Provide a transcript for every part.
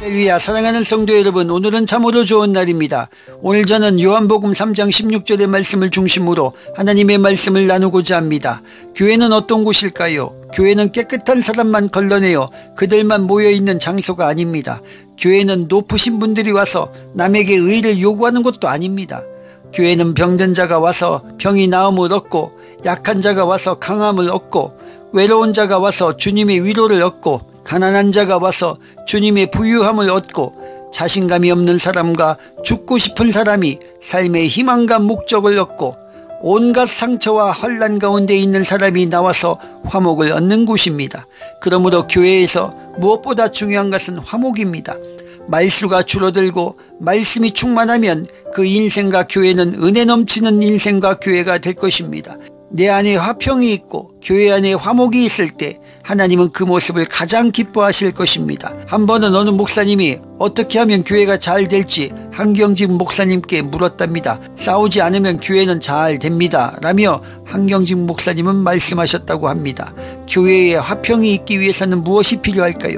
할렐루야. 사랑하는 성도 여러분, 오늘은 참으로 좋은 날입니다. 오늘 저는 요한복음 3장 16절의 말씀을 중심으로 하나님의 말씀을 나누고자 합니다. 교회는 어떤 곳일까요? 교회는 깨끗한 사람만 걸러내어 그들만 모여있는 장소가 아닙니다. 교회는 높으신 분들이 와서 남에게 의를 요구하는 것도 아닙니다. 교회는 병든 자가 와서 병이 나음을 얻고, 약한 자가 와서 강함을 얻고, 외로운 자가 와서 주님의 위로를 얻고, 가난한 자가 와서 주님의 부유함을 얻고, 자신감이 없는 사람과 죽고 싶은 사람이 삶의 희망과 목적을 얻고, 온갖 상처와 환난 가운데 있는 사람이 나와서 화목을 얻는 곳입니다. 그러므로 교회에서 무엇보다 중요한 것은 화목입니다. 말수가 줄어들고 말씀이 충만하면 그 인생과 교회는 은혜 넘치는 인생과 교회가 될 것입니다. 내 안에 화평이 있고 교회 안에 화목이 있을 때 하나님은 그 모습을 가장 기뻐하실 것입니다. 한 번은 어느 목사님이 어떻게 하면 교회가 잘 될지 한경직 목사님께 물었답니다. 싸우지 않으면 교회는 잘 됩니다 라며 한경직 목사님은 말씀하셨다고 합니다. 교회에 화평이 있기 위해서는 무엇이 필요할까요?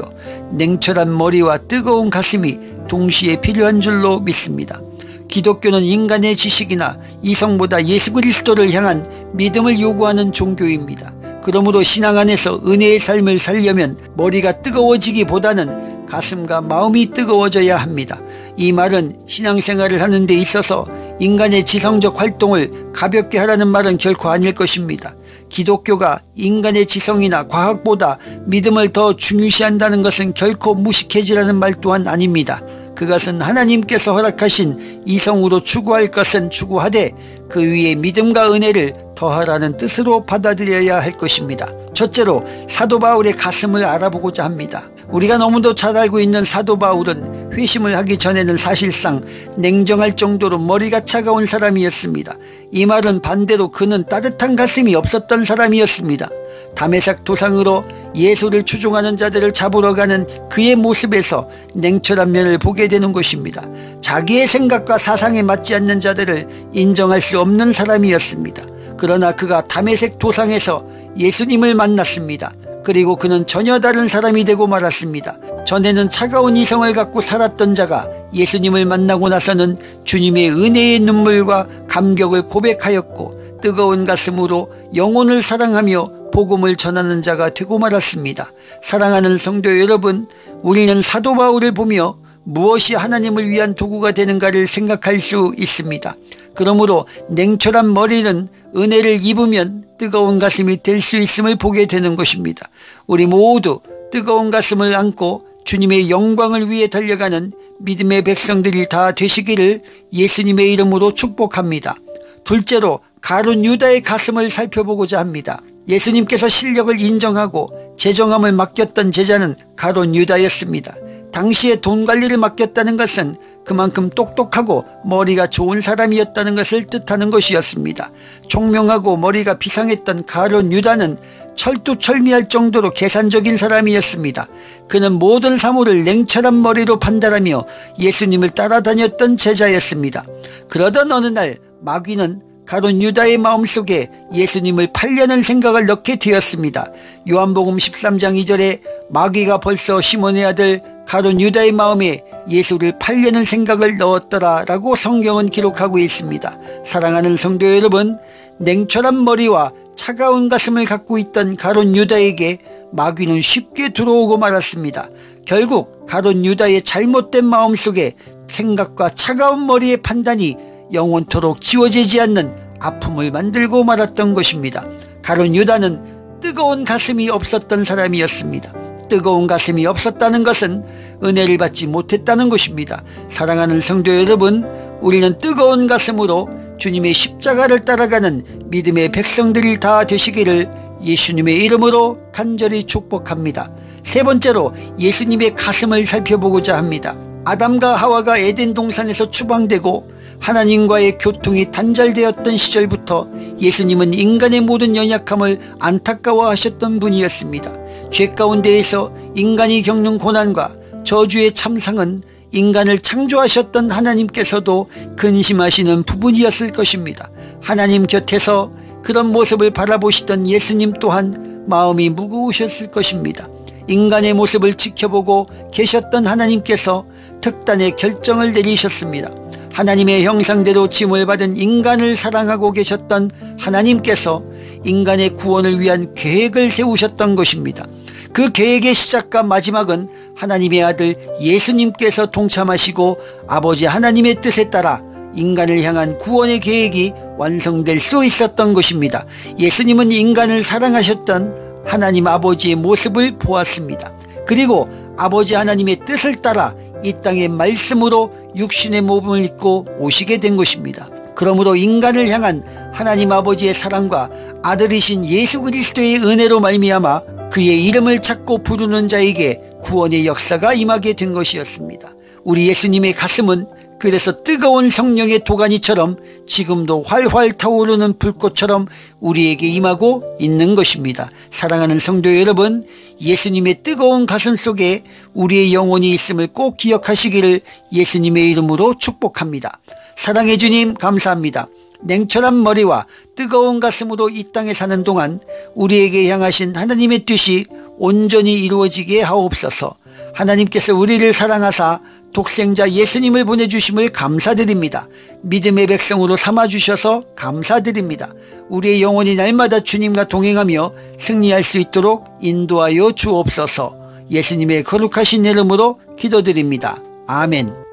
냉철한 머리와 뜨거운 가슴이 동시에 필요한 줄로 믿습니다. 기독교는 인간의 지식이나 이성보다 예수 그리스도를 향한 믿음을 요구하는 종교입니다. 그러므로 신앙 안에서 은혜의 삶을 살려면 머리가 뜨거워지기보다는 가슴과 마음이 뜨거워져야 합니다. 이 말은 신앙생활을 하는 데 있어서 인간의 지성적 활동을 가볍게 하라는 말은 결코 아닐 것입니다. 기독교가 인간의 지성이나 과학보다 믿음을 더 중요시한다는 것은 결코 무식해지라는 말 또한 아닙니다. 그것은 하나님께서 허락하신 이성으로 추구할 것은 추구하되 그 위에 믿음과 은혜를 더하라는 뜻으로 받아들여야 할 것입니다. 첫째로 사도 바울의 가슴을 알아보고자 합니다. 우리가 너무도 잘 알고 있는 사도 바울은 회심을 하기 전에는 사실상 냉정할 정도로 머리가 차가운 사람이었습니다. 이 말은 반대로 그는 따뜻한 가슴이 없었던 사람이었습니다. 다메섹 도상으로 예수를 추종하는 자들을 잡으러 가는 그의 모습에서 냉철한 면을 보게 되는 것입니다. 자기의 생각과 사상에 맞지 않는 자들을 인정할 수 없는 사람이었습니다. 그러나 그가 다메섹 도상에서 예수님을 만났습니다. 그리고 그는 전혀 다른 사람이 되고 말았습니다. 전에는 차가운 이성을 갖고 살았던 자가 예수님을 만나고 나서는 주님의 은혜의 눈물과 감격을 고백하였고, 뜨거운 가슴으로 영혼을 사랑하며 복음을 전하는 자가 되고 말았습니다. 사랑하는 성도 여러분, 우리는 사도 바울을 보며 무엇이 하나님을 위한 도구가 되는가를 생각할 수 있습니다. 그러므로 냉철한 머리는 은혜를 입으면 뜨거운 가슴이 될 수 있음을 보게 되는 것입니다. 우리 모두 뜨거운 가슴을 안고 주님의 영광을 위해 달려가는 믿음의 백성들이 다 되시기를 예수님의 이름으로 축복합니다. 둘째로 가룟 유다의 가슴을 살펴보고자 합니다. 예수님께서 실력을 인정하고 제정함을 맡겼던 제자는 가룟 유다였습니다. 당시에 돈 관리를 맡겼다는 것은 그만큼 똑똑하고 머리가 좋은 사람이었다는 것을 뜻하는 것이었습니다. 총명하고 머리가 비상했던 가룟 유다는 철두철미할 정도로 계산적인 사람이었습니다. 그는 모든 사물을 냉철한 머리로 판단하며 예수님을 따라다녔던 제자였습니다. 그러던 어느 날 마귀는 가룟 유다의 마음속에 예수님을 팔려는 생각을 넣게 되었습니다. 요한복음 13장 2절에 마귀가 벌써 시몬의 아들 가룟 유다의 마음에 예수를 팔려는 생각을 넣었더라 라고 성경은 기록하고 있습니다. 사랑하는 성도 여러분, 냉철한 머리와 차가운 가슴을 갖고 있던 가룟 유다에게 마귀는 쉽게 들어오고 말았습니다. 결국 가룟 유다의 잘못된 마음속에 생각과 차가운 머리의 판단이 영원토록 지워지지 않는 아픔을 만들고 말았던 것입니다. 가룟 유다는 뜨거운 가슴이 없었던 사람이었습니다. 뜨거운 가슴이 없었다는 것은 은혜를 받지 못했다는 것입니다. 사랑하는 성도 여러분, 우리는 뜨거운 가슴으로 주님의 십자가를 따라가는 믿음의 백성들이 다 되시기를 예수님의 이름으로 간절히 축복합니다. 세 번째로 예수님의 가슴을 살펴보고자 합니다. 아담과 하와가 에덴 동산에서 추방되고 하나님과의 교통이 단절되었던 시절부터 예수님은 인간의 모든 연약함을 안타까워하셨던 분이었습니다. 죄 가운데에서 인간이 겪는 고난과 저주의 참상은 인간을 창조하셨던 하나님께서도 근심하시는 부분이었을 것입니다. 하나님 곁에서 그런 모습을 바라보시던 예수님 또한 마음이 무거우셨을 것입니다. 인간의 모습을 지켜보고 계셨던 하나님께서 특단의 결정을 내리셨습니다. 하나님의 형상대로 지음을 받은 인간을 사랑하고 계셨던 하나님께서 인간의 구원을 위한 계획을 세우셨던 것입니다. 그 계획의 시작과 마지막은 하나님의 아들 예수님께서 동참하시고 아버지 하나님의 뜻에 따라 인간을 향한 구원의 계획이 완성될 수 있었던 것입니다. 예수님은 인간을 사랑하셨던 하나님 아버지의 모습을 보았습니다. 그리고 아버지 하나님의 뜻을 따라 이 땅의 말씀으로 육신의 몸을 입고 오시게 된 것입니다. 그러므로 인간을 향한 하나님 아버지의 사랑과 아들이신 예수 그리스도의 은혜로 말미암아 그의 이름을 찾고 부르는 자에게 구원의 역사가 임하게 된 것이었습니다. 우리 예수님의 가슴은 그래서 뜨거운 성령의 도가니처럼 지금도 활활 타오르는 불꽃처럼 우리에게 임하고 있는 것입니다. 사랑하는 성도 여러분, 예수님의 뜨거운 가슴 속에 우리의 영혼이 있음을 꼭 기억하시기를 예수님의 이름으로 축복합니다. 사랑해 주님 감사합니다. 냉철한 머리와 뜨거운 가슴으로 이 땅에 사는 동안 우리에게 향하신 하나님의 뜻이 온전히 이루어지게 하옵소서. 하나님께서 우리를 사랑하사 독생자 예수님을 보내주심을 감사드립니다. 믿음의 백성으로 삼아주셔서 감사드립니다. 우리의 영혼이 날마다 주님과 동행하며 승리할 수 있도록 인도하여 주옵소서. 예수님의 거룩하신 이름으로 기도드립니다. 아멘.